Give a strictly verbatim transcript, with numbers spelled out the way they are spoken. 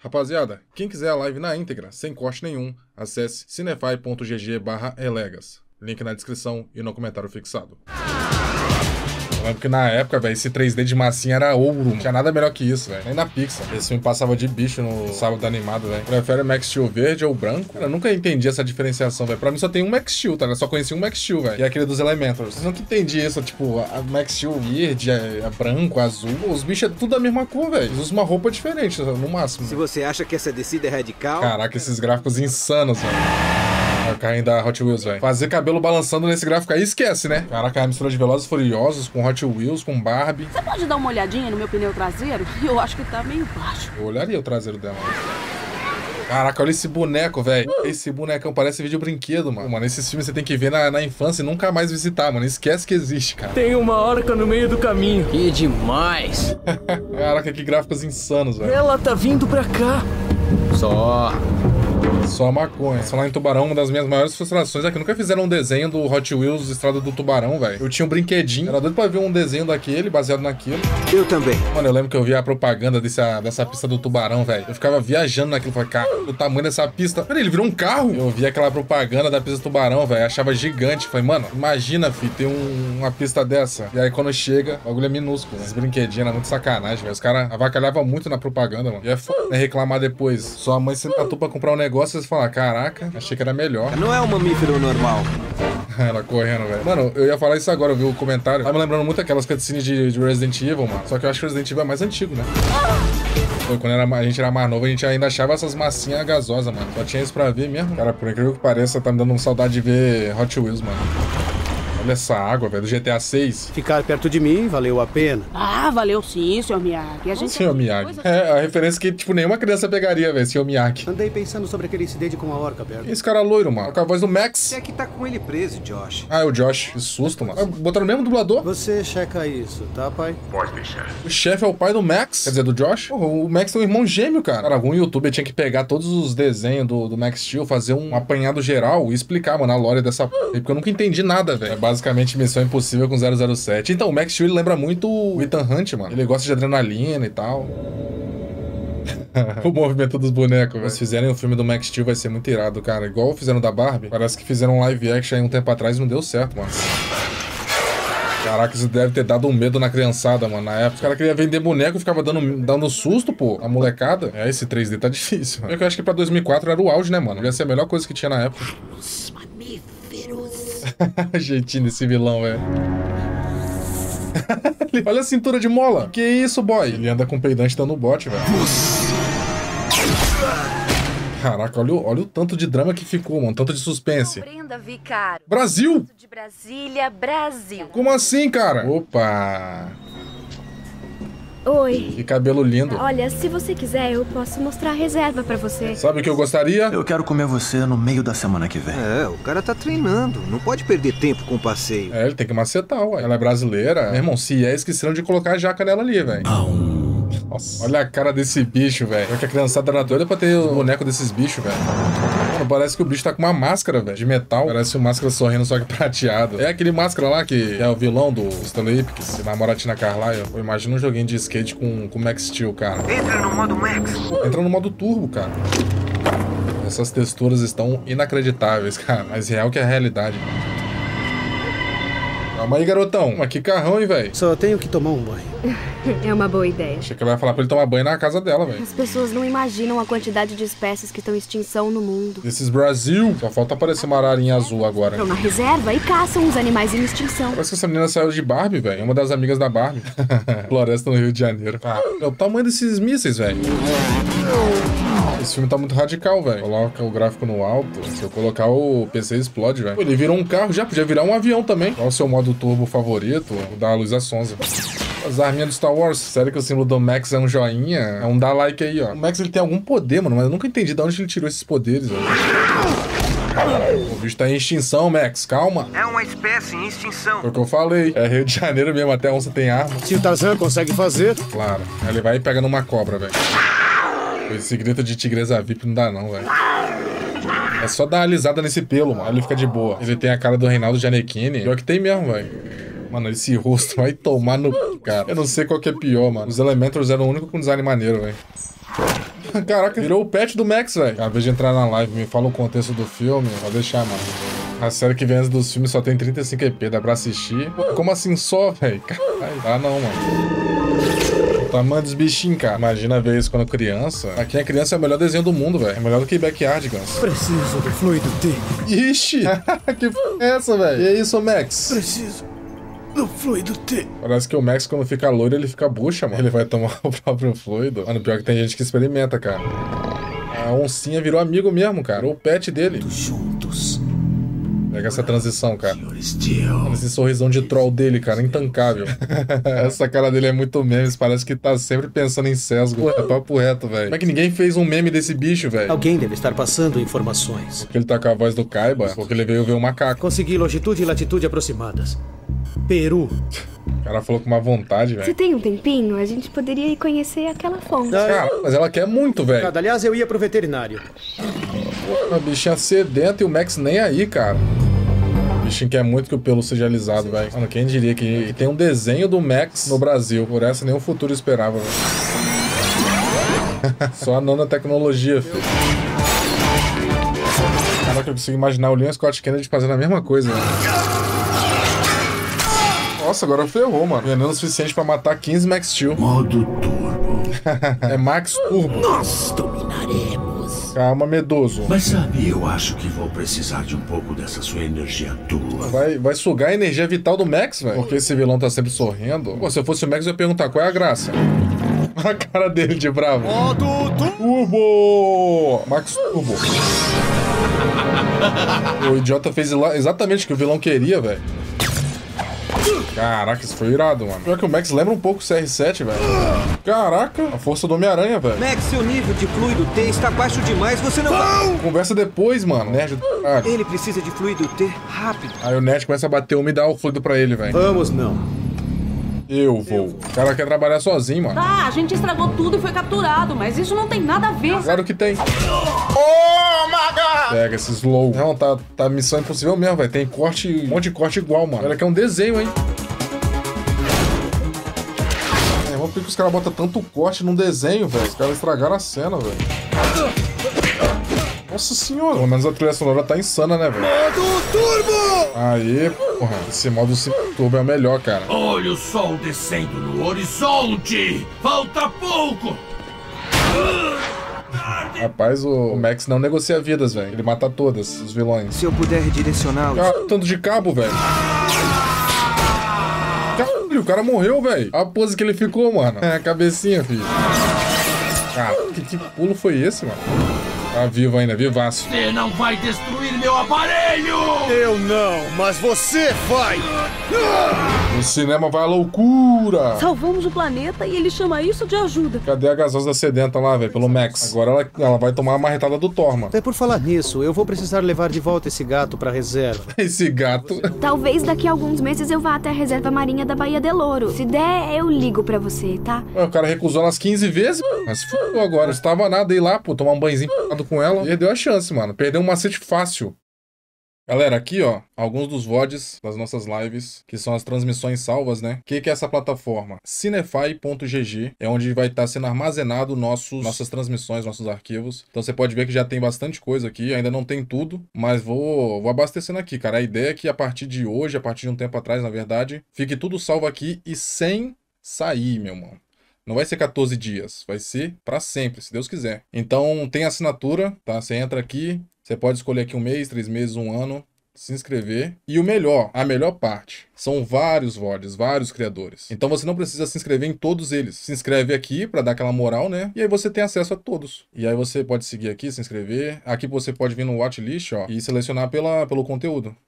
Rapaziada, quem quiser a live na íntegra, sem corte nenhum, acesse cinefy ponto g g barra elegas. Link na descrição e no comentário fixado. Eu lembro que na época, velho, esse três D de massinha era ouro. Não tinha nada melhor que isso, velho. Nem na Pixar. Esse filme passava de bicho no sábado animado, velho. Prefere o Max Steel verde ou branco? Cara, eu nunca entendi essa diferenciação, velho. Pra mim só tem um Max Steel, tá? Eu só conheci um Max Steel, velho. E é aquele dos Elementals. Eu nunca entendi isso, tipo, a Max Steel verde, é, é branco, azul. Os bichos é tudo da mesma cor, velho. Eles usam uma roupa diferente, no máximo. Se você acha que essa descida é radical... Caraca, esses gráficos insanos, velho. O carrinho da Hot Wheels, velho. Fazer cabelo balançando nesse gráfico aí, esquece, né? Caraca, a mistura de Velozes e Furiosos com Hot Wheels, com Barbie. Você pode dar uma olhadinha no meu pneu traseiro? Eu acho que tá meio baixo. Eu olharia o traseiro dela. Caraca, olha esse boneco, velho. Esse bonecão parece vídeo brinquedo, mano. Mano, esses filmes você tem que ver na, na infância e nunca mais visitar, mano. Esquece que existe, cara. Tem uma orca no meio do caminho. Que demais. Caraca, que gráficos insanos, velho. Ela tá vindo pra cá. Só... Só maconha. Falar em Tubarão, uma das minhas maiores frustrações é que nunca fizeram um desenho do Hot Wheels Estrada do Tubarão, velho. Eu tinha um brinquedinho, era doido pra ver um desenho daquele, baseado naquilo. Eu também. Mano, eu lembro que eu via a propaganda dessa, dessa pista do Tubarão, velho. Eu ficava viajando naquilo, falei, cara, o tamanho dessa pista. Peraí, ele virou um carro? Eu via aquela propaganda da pista do Tubarão, velho, achava gigante. Falei, mano, imagina, filho, ter um, uma pista dessa. E aí quando chega, o bagulho é minúsculo. Esses brinquedinhos eram muito sacanagem, velho. Os caras avacalhavam muito na propaganda, mano. E é foda, né, reclamar depois. Sua mãe se tatu pra comprar um negócio e você fala, caraca, achei que era melhor. Não é um mamífero normal. Ela correndo, velho. Mano, eu ia falar isso agora, eu vi o comentário. Tá me lembrando muito aquelas cutscenes de, de Resident Evil, mano. Só que eu acho que o Resident Evil é mais antigo, né? Foi quando era, a gente era mais novo, a gente ainda achava essas massinhas gasosas, mano. Só tinha isso pra ver mesmo. Cara, por incrível que pareça, tá me dando saudade de ver Hot Wheels, mano. Olha essa água, velho, do G T A seis. Ficar perto de mim valeu a pena. Ah, valeu sim, senhor Miyagi. A gente... Senhor Miyagi. É, a referência que, tipo, nenhuma criança pegaria, velho, senhor Miyagi. Andei pensando sobre aquele incidente com a orca, perto. Esse cara loiro, mano. Com a voz do Max. Você é que tá com ele preso, Josh. Ah, é o Josh. Que susto, mano. Ah, botaram o mesmo dublador? Você checa isso, tá, pai? Pode deixar. O chefe é o pai do Max, quer dizer, do Josh. Porra, o Max tem um irmão gêmeo, cara. Cara, algum youtuber tinha que pegar todos os desenhos do, do Max Steel, fazer um apanhado geral e explicar, mano, a lore dessa p... Porque eu nunca entendi nada, velho. É basicamente Missão Impossível com zero zero sete. Então, o Max Steel, ele lembra muito o Ethan Hunt, mano. Ele gosta de adrenalina e tal. O movimento dos bonecos, velho. Se fizerem o filme do Max Steel, vai ser muito irado, cara. Igual fizeram da Barbie. Parece que fizeram um live action aí um tempo atrás e não deu certo, mano. Caraca, isso deve ter dado um medo na criançada, mano, na época. Os caras queriam vender boneco e ficava dando, dando susto, pô, a molecada. É, esse três D tá difícil, mano. Eu acho que pra dois mil e quatro era o auge, né, mano? Devia ser a melhor coisa que tinha na época. Os mamíferos. Jeitinho desse vilão, velho. Olha a cintura de mola. Que isso, boy? Ele anda com peidante dando bote, velho. Caraca, olha o, olha o tanto de drama que ficou, mano. Tanto de suspense. Brenda Vicaro. Brasil? De Brasília, Brasil. Como assim, cara? Opa. Oi. Que cabelo lindo. Olha, se você quiser, eu posso mostrar a reserva pra você. Sabe o que eu gostaria? Eu quero comer você no meio da semana que vem. É, o cara tá treinando. Não pode perder tempo com o passeio. É, ele tem que macetar, ué. Ela é brasileira. Meu irmão, se é, esqueceram de colocar a jaca nela ali, velho. Nossa, olha a cara desse bicho, velho. Olha que a criançada era doida pra ter o boneco desses bichos, velho. Mano, parece que o bicho tá com uma máscara, velho, de metal. Parece uma máscara sorrindo, só que prateado. É aquele máscara lá que é o vilão do Stanley Ipkiss, que namora a Tina Carlyle. Pô, imagina um joguinho de skate com o Max Steel, cara. Entra no modo Max. Entra no modo turbo, cara. Essas texturas estão inacreditáveis, cara. Mais real que a realidade. Calma aí, garotão. Mas que carrão, hein, velho? Só tenho que tomar um banho. É uma boa ideia. Achei que ela ia falar pra ele tomar banho na casa dela, velho. As pessoas não imaginam a quantidade de espécies que estão em extinção no mundo. Esses Brasil. Só falta aparecer uma ararinha azul agora. Estão na reserva e caçam os animais em extinção. Parece que essa menina saiu de Barbie, velho. É uma das amigas da Barbie. Floresta no Rio de Janeiro. Ah, é o tamanho desses mísseis, velho. Esse filme tá muito radical, velho. Coloca o gráfico no alto. Se eu colocar o P C explode, velho. Ele virou um carro, já podia virar um avião também. Qual é o seu modo turbo favorito? O da Luísa Sonza. As arminhas do Star Wars. Sério que o símbolo do Max é um joinha? É um dá like aí, ó. O Max, ele tem algum poder, mano, mas eu nunca entendi de onde ele tirou esses poderes, velho. O bicho tá em extinção, Max. Calma. É uma espécie em extinção. Foi o que eu falei. É Rio de Janeiro mesmo, até onça tem arma. Se o Tarzan consegue fazer... Claro. Aí ele vai e pega numa cobra, velho. Esse grito de tigresa V I P não dá não, velho. É só dar uma alisada nesse pelo, mano. Ele fica de boa. Ele tem a cara do Reinaldo Gianecchini. Pior que tem mesmo, velho. Mano, esse rosto vai tomar no... Cara, eu não sei qual que é pior, mano. Os Elementals eram o único com design maneiro, velho. Caraca, virou o pet do Max, velho. Ao invés de entrar na live, me fala o contexto do filme, pode deixar, mano. A série que vem antes dos filmes só tem trinta e cinco E P, dá pra assistir. Pô, como assim só, velho? Caralho, dá não, mano. O tamanho dos bichinhos, cara. Imagina ver isso quando criança. Pra quem é criança é o melhor desenho do mundo, velho. É melhor do que Backyardigans. Preciso do fluido T. Ixi! Que f é essa, velho? E é isso, Max? Preciso do fluido T. Parece que o Max, quando fica loiro, ele fica bucha, mano. Ele vai tomar o próprio fluido. Mano, pior que tem gente que experimenta, cara. A oncinha virou amigo mesmo, cara. O pet dele. Juntos. Pega essa transição, cara. Olha esse sorrisão de troll dele, cara. Intancável. Essa cara dele é muito memes. Parece que tá sempre pensando em sesgo. É papo reto, velho. Como é que ninguém fez um meme desse bicho, velho? Alguém deve estar passando informações. Porque ele tá com a voz do Kaiba. Porque ele veio ver o macaco. Consegui longitude e latitude aproximadas. Peru. O cara falou com uma vontade, Se velho. tem um tempinho, a gente poderia ir conhecer aquela fonte. Cara, mas ela quer muito, velho. Aliás, eu ia pro veterinário. A bichinha sedenta e o Max nem aí, cara. O bichinho quer muito que o pelo seja alisado, velho. Mano, quem diria que tem um desenho do Max no Brasil. Por essa nenhum futuro esperava, velho. Só a nanotecnologia, filho. Caraca, eu consigo imaginar o Leon Scott Kennedy fazendo a mesma coisa, velho. Nossa, agora ferrou, mano. Veneno suficiente pra matar quinze Max Steel. Modo turbo. É Max Turbo. Nós dominaremos. Calma, medoso. Mas sabe, eu acho que vou precisar de um pouco dessa sua energia tua. Vai, vai sugar a energia vital do Max, velho. Porque esse vilão tá sempre sorrindo. Pô, se eu fosse o Max, eu ia perguntar qual é a graça. A cara dele de bravo. Modo Turbo! Max Turbo. O idiota fez exatamente o que o vilão queria, velho. Caraca, isso foi irado, mano. Pior que o Max lembra um pouco o C R sete, velho. Caraca, a força do Homem-Aranha, velho. Max, seu nível de fluido T está baixo demais, você não vai... Conversa depois, mano. Nerd do caralho. Ele precisa de fluido T rápido. Aí o Nerd começa a bater uma e dá o fluido pra ele, velho. Vamos, não. Eu vou. O cara quer trabalhar sozinho, mano. Tá, a gente estragou tudo e foi capturado, mas isso não tem nada a ver. Claro que tem. Oh, my God! Pega esse slow. Não, tá, tá missão impossível mesmo, velho. Tem corte, um monte de corte igual, mano. Olha que é um desenho, hein? É, por que os caras botam tanto corte num desenho, velho? Os caras estragaram a cena, velho. Nossa senhora. Pelo menos a trilha sonora tá insana, né, velho? Modo turbo! Aí, porra. Esse modo turbo é o melhor, cara. Olha o sol descendo no horizonte. Falta pouco. Rapaz, o Max não negocia vidas, velho. Ele mata todas, os vilões. Se eu puder redirecioná-los... Ah, tanto de cabo, velho. Caralho, o cara morreu, velho. A pose que ele ficou, mano. É, a cabecinha, filho. Cara, que, que pulo foi esse, mano? Tá vivo ainda, vivaço. Você não vai destruir meu aparelho! Eu não, mas você vai! O cinema vai à loucura! Salvamos o planeta e ele chama isso de ajuda. Cadê a gasosa sedenta lá, velho? Pelo Max. Agora ela, ela vai tomar a marretada do Thor, mano. Até por falar nisso, eu vou precisar levar de volta esse gato pra reserva. Esse gato. Talvez daqui a alguns meses eu vá até a reserva marinha da Baía de Louro. Se der, eu ligo pra você, tá? Ué, o cara recusou umas quinze vezes, mas fudeu agora. Não estava nada ir lá, pô, tomar um banhozinho com ela. Perdeu a chance, mano. Perdeu um macete fácil. Galera, aqui, ó, alguns dos V O Ds das nossas lives, que são as transmissões salvas, né? O que, que é essa plataforma? Cinefy ponto G G é onde vai estar sendo armazenado nossos, nossas transmissões, nossos arquivos. Então você pode ver que já tem bastante coisa aqui, ainda não tem tudo, mas vou, vou abastecendo aqui, cara. A ideia é que a partir de hoje, a partir de um tempo atrás, na verdade, fique tudo salvo aqui e sem sair, meu mano. Não vai ser quatorze dias, vai ser pra sempre, se Deus quiser. Então tem assinatura, tá? Você entra aqui, você pode escolher aqui um mês, três meses, um ano, se inscrever. E o melhor, a melhor parte, são vários V O Ds, vários criadores. Então você não precisa se inscrever em todos eles. Se inscreve aqui pra dar aquela moral, né? E aí você tem acesso a todos. E aí você pode seguir aqui, se inscrever. Aqui você pode vir no watchlist, ó, e selecionar pela, pelo conteúdo.